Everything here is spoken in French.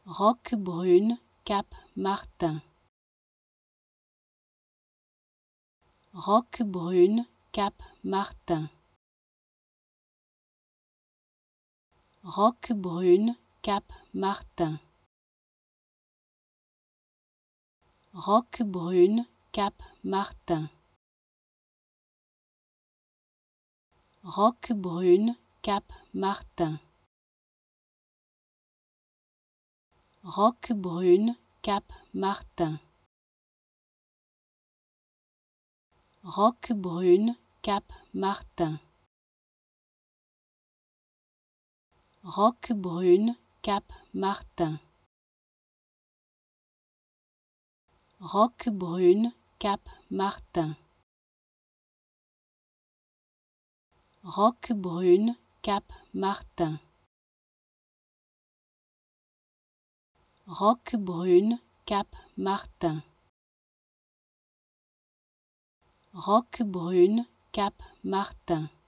Roquebrune, Cap Martin. Roquebrune, Cap Martin. Roquebrune, Cap Martin. Roquebrune, Cap Martin. Roquebrune, Cap Martin. Roquebrune, Cap Martin. Roquebrune, Cap Martin. Roquebrune, Cap Martin. Roquebrune, Cap Martin. Roquebrune, Cap Martin. Roquebrune, Cap Martin. Roquebrune, Cap Martin.